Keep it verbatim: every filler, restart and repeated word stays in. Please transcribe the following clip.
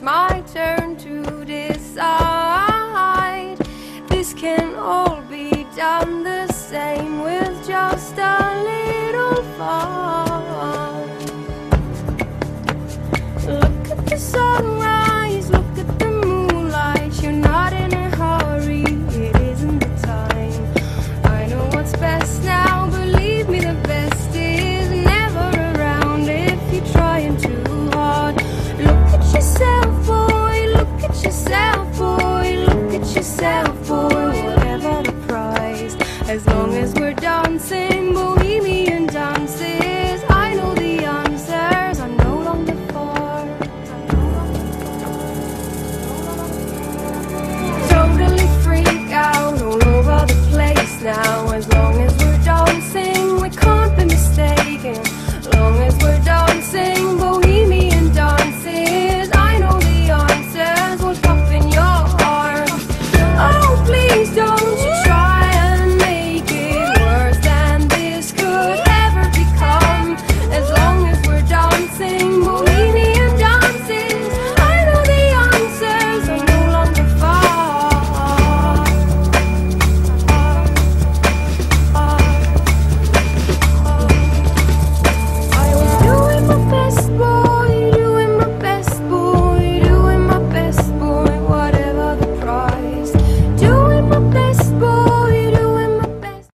my turn to decide. This can all be done the same with just a little fun. Look at the sunrise, look at the moonlight. You're not in a hurry, it isn't the time. I know what's best now, believe me, the best is never around if you're trying too hard. Look at yourself, boy, look at yourself, boy, look at yourself, boy, whatever the price, as long as we're dancing